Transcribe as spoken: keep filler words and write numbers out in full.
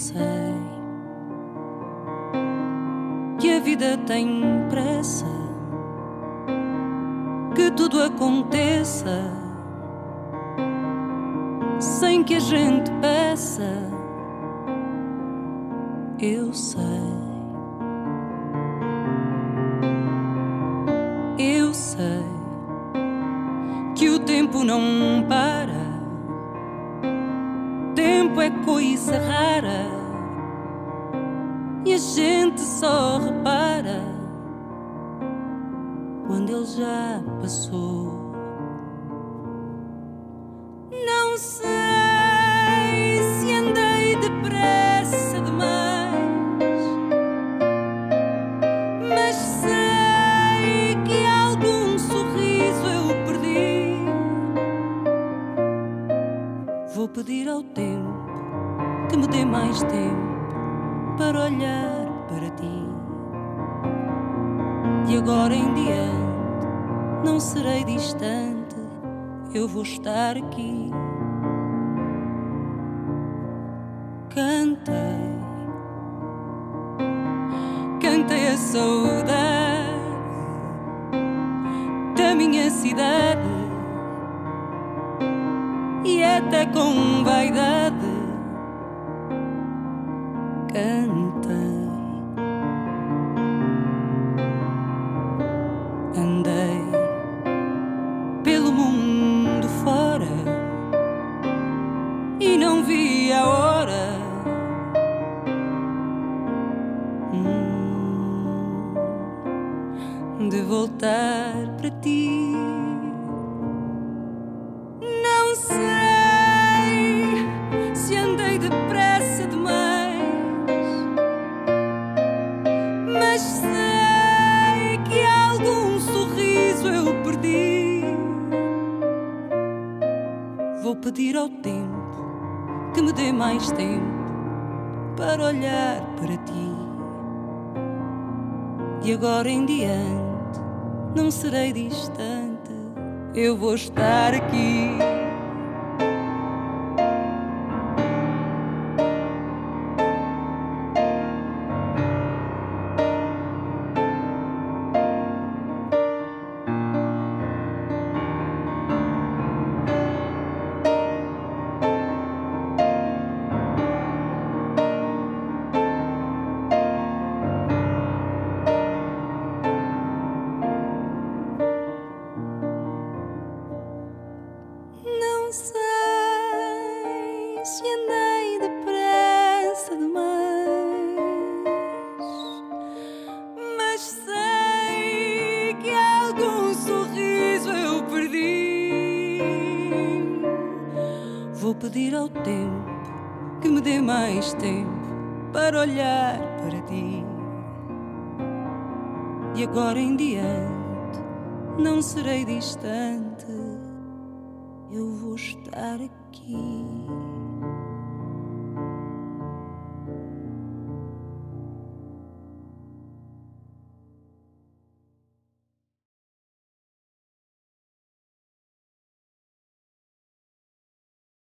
sei que a vida tem pressa, que tudo aconteça sem que a gente peça. Eu sei, eu sei que o tempo não para. Tempo é coisa rara e a gente só repara quando ele já passou. Não sei se andei depressa demais, mas sei que algum sorriso eu perdi. Vou pedir ao tempo que me dê mais tempo para olhar para ti. De agora em diante não serei distante, eu vou estar aqui. Cantei, cantei a saudade da minha cidade e até com vaidade cantei. Andei pelo mundo fora e não vi a hora hum, de voltar para ti. Não sei se andei depressa demais, mas sei que algum sorriso eu perdi. Vou pedir ao tempo que me dê mais tempo para olhar para ti. De agora em diante não serei distante, eu vou estar aqui. Não sei se andei depressa demais, mas sei que algum sorriso eu perdi. Vou pedir ao tempo que me dê mais tempo para olhar para ti. De agora em diante não serei distante, eu vou estar aqui.